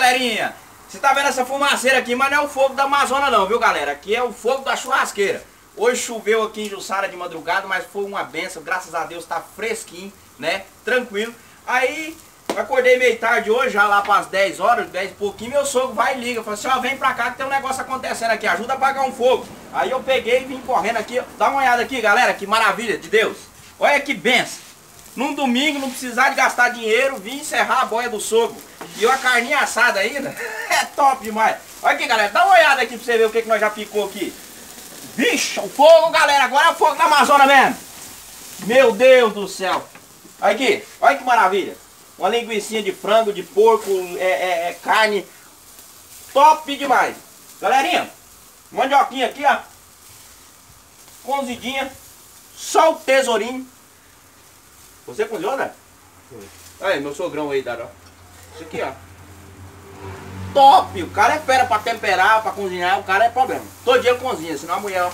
galerinha? Você tá vendo essa fumaceira aqui, mas não é o fogo da Amazônia não, viu galera? Aqui é o fogo da churrasqueira. Hoje choveu aqui em Jussara de madrugada, mas foi uma benção, graças a Deus tá fresquinho, né? Tranquilo. Aí, acordei meio tarde hoje, já lá para as 10 horas, 10 e pouquinho, meu sogro vai e liga. Falou assim, ó, vem pra cá que tem um negócio acontecendo aqui, ajuda a apagar um fogo. Aí eu peguei e vim correndo aqui, dá uma olhada aqui galera, que maravilha de Deus. Olha que benção. Num domingo, não precisar de gastar dinheiro, vim encerrar a boia do sogro. E uma carninha assada ainda, é top demais. Olha aqui galera, dá uma olhada aqui pra você ver o que nós já picou aqui. Vixe, o fogo galera, agora é o fogo da Amazônia mesmo. Meu Deus do céu. Olha aqui, olha que maravilha. Uma linguicinha de frango, de porco, carne. Top demais. Galerinha, mandioquinha aqui, ó. Cozidinha. Só o tesourinho. Você cozinhou, né? Aí, meu sogrão aí, Daró. Isso aqui, ó. Top! O cara é fera pra temperar, pra cozinhar, o cara é problema. Todo dia cozinha, senão a mulher, ó.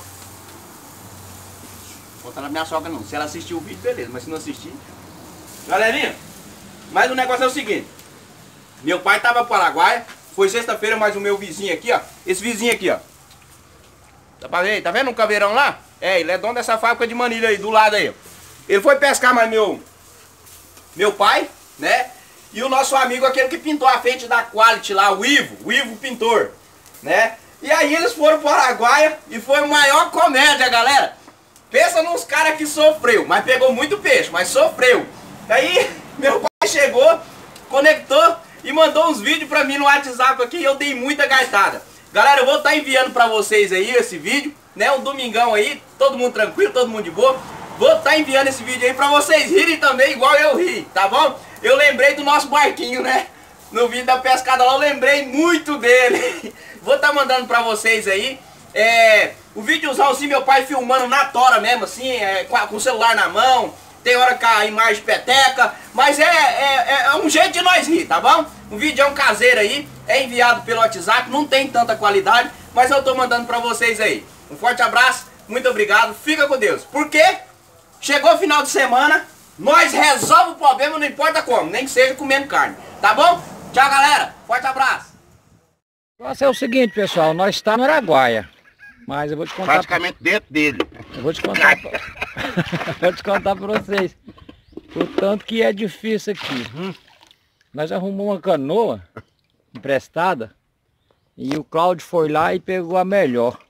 Vou botar na minha sogra não. Se ela assistir o vídeo, beleza, mas se não assistir. Galerinha, mas o negócio é o seguinte. Meu pai tava pro Araguaia, foi sexta-feira, mas o meu vizinho aqui, ó. Esse vizinho aqui, ó. Dá pra ver? Tá vendo um caveirão lá? É, ele é dono dessa fábrica de manilha aí, do lado aí, ó. Ele foi pescar, mas meu pai, né? E o nosso amigo, aquele que pintou a frente da Quality lá, o Ivo pintor, né? E aí eles foram para o Araguaia e foi a maior comédia, galera. Pensa nos caras que sofreu, mas pegou muito peixe, mas sofreu. Aí meu pai chegou, conectou e mandou uns vídeos pra mim no WhatsApp aqui e eu dei muita gaitada. Galera, eu vou estar enviando pra vocês aí esse vídeo, né? Um domingão aí, todo mundo tranquilo, todo mundo de boa. Vou estar enviando esse vídeo aí pra vocês rirem também, igual eu ri, tá bom? Eu lembrei do nosso barquinho, né? No vídeo da pescada lá, eu lembrei muito dele. Vou estar mandando pra vocês aí. O videozão assim, meu pai filmando na tora mesmo, assim, com o celular na mão. Tem hora com a imagem peteca. Mas é um jeito de nós rir, tá bom? Um vídeo caseiro aí, é enviado pelo WhatsApp, não tem tanta qualidade, mas eu tô mandando pra vocês aí. Um forte abraço, muito obrigado, fica com Deus. Por quê? Chegou o final de semana, nós resolvemos o problema, não importa como, nem que seja comendo carne, tá bom? Tchau, galera, forte abraço. O negócio é o seguinte, pessoal, nós estamos no Araguaia, mas eu vou te contar... Praticamente dentro dele. Eu vou te contar... vou te contar para vocês o tanto que é difícil aqui. Nós arrumamos uma canoa emprestada e o Cláudio foi lá e pegou a melhor.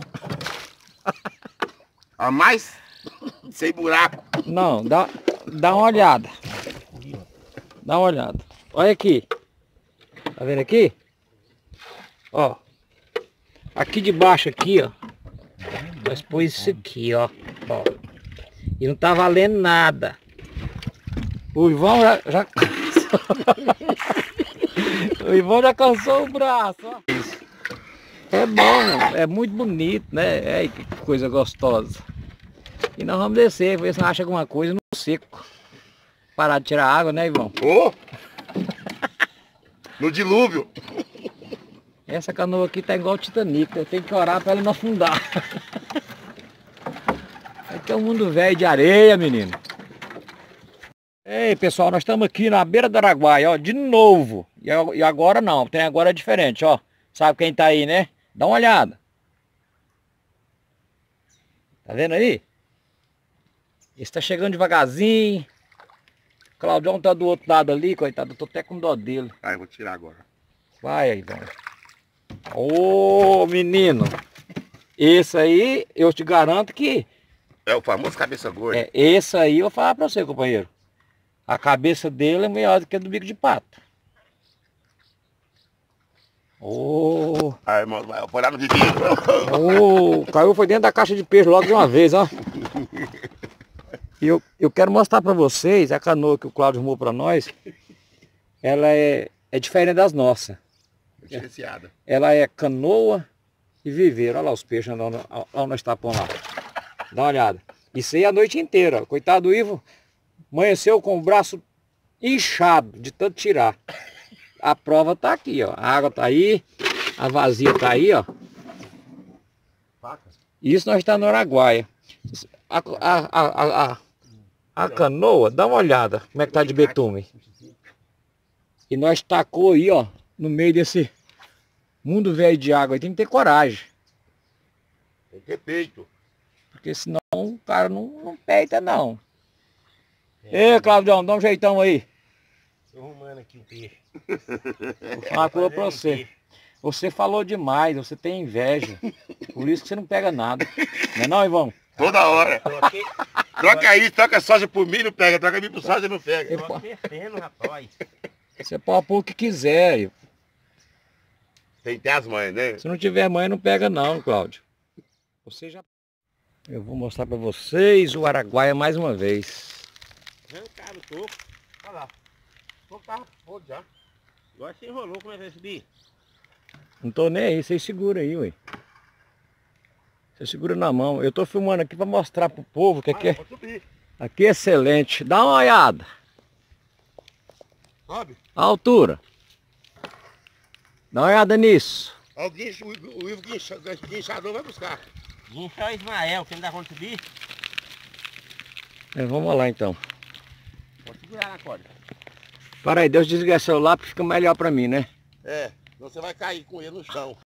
A mais... sem buraco. Não, dá uma olhada. Dá uma olhada. Olha aqui. Tá vendo aqui? Ó. Aqui de baixo aqui, ó. Nós pôs isso aqui, ó. E não tá valendo nada. O Ivão já... o Ivão já cansou o braço, ó. É bom, é muito bonito, né? Que coisa gostosa. E nós vamos descer, ver se nós achamos alguma coisa no seco. Parar de tirar água, né, Ivão? Oh! No dilúvio. Essa canoa aqui tá igual o Titanic, eu tenho que orar para ela não afundar. Aqui é um mundo velho de areia, menino. Ei, pessoal, nós estamos aqui na beira do Araguaia, ó, de novo. E agora não, tem agora diferente, ó. Sabe quem tá aí, né? Dá uma olhada. Tá vendo aí? Está chegando devagarzinho. O Claudião tá do outro lado ali, coitado. Eu tô até com dó dele. Aí, vou tirar agora. Vai aí, Ivão. Ô, menino. Esse aí, eu te garanto que... é o famoso cabeça gorda. Esse aí eu vou falar pra você, companheiro. A cabeça dele é maior do que a do bico de pato. Ô. Aí, irmão, vai olhar no vivinho. Caiu, foi dentro da caixa de peixe logo de uma vez, ó. E eu quero mostrar para vocês a canoa que o Cláudio arrumou para nós. Ela é diferente das nossas. Diferenciada. Ela é canoa e viveiro. Olha lá os peixes andando, olha nós tapamos lá. Dá uma olhada. Isso aí a noite inteira. Coitado do Ivo, amanheceu com o braço inchado de tanto tirar. A prova tá aqui, ó. A água tá aí, a vazia tá aí, ó. Isso nós estamos no Araguaia. A canoa, dá uma olhada como é que tá de betume. E nós tacou aí, ó, no meio desse mundo velho de água aí, tem que ter coragem. Tem que ter peito. Porque senão o cara não peita não. Ei, Claudião, dá um jeitão aí. Tô arrumando aqui o peixe. Vou falar uma coisa pra você. Você falou demais, você tem inveja. Por isso que você não pega nada. Não é não, Ivão? Toda hora. Tô aqui, Troca aí, troca soja por mim, não pega. Troca mim por soja, não pega. tô aquecendo, rapaz. Você pode pôr o que quiser. Tem que ter as mães, né? Se não tiver mãe, não pega não, Cláudio. Você já... Eu vou mostrar pra vocês o araguaia mais uma vez. Arrancaram o toco. Olha lá. Então tá, pô, já. Agora você enrolou, como é que vai subir? Não tô nem aí, vocês seguram aí, ué. Você segura na mão. Eu tô filmando aqui pra mostrar pro povo que Pode subir. aqui é excelente. Dá uma olhada. Sobe. A altura. Dá uma olhada nisso. Alguém, o Ivo guinchador vai buscar. Guinchar o Ismael, você não dá conta de subir? Vamos lá então. Pode segurar na corda. Para aí, Deus desligar o celular porque fica melhor pra mim, né? É, senão você vai cair com ele no chão.